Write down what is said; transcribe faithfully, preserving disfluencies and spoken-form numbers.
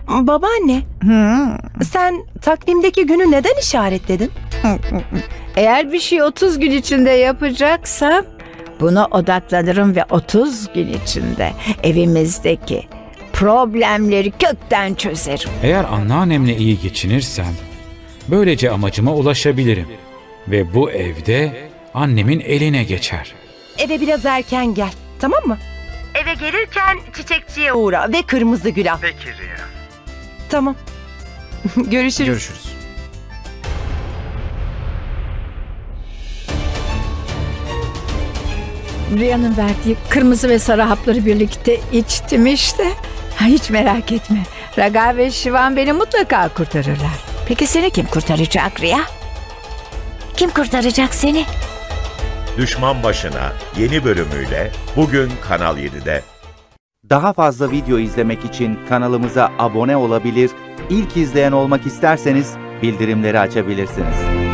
Babaanne, Hmm. sen takvimdeki günü neden işaretledin? Eğer bir şey otuz gün içinde yapacaksam buna odaklanırım ve otuz gün içinde evimizdeki problemleri kökten çözerim. Eğer anneannemle iyi geçinirsem böylece amacıma ulaşabilirim ve bu evde annemin eline geçer. Eve biraz erken gel, tamam mı? Eve gelirken çiçekçiye uğra ve kırmızı gül al. Peki Riya. Tamam. Görüşürüz. Görüşürüz. Rüyanın verdiği kırmızı ve sarı hapları birlikte içtim işte. Ha, hiç merak etme. Raga ve Şivan beni mutlaka kurtarırlar. Peki seni kim kurtaracak Riya? Kim kurtaracak seni? Düşman Başına yeni bölümüyle bugün Kanal yedide. Daha fazla video izlemek için kanalımıza abone olabilir, ilk izleyen olmak isterseniz bildirimleri açabilirsiniz.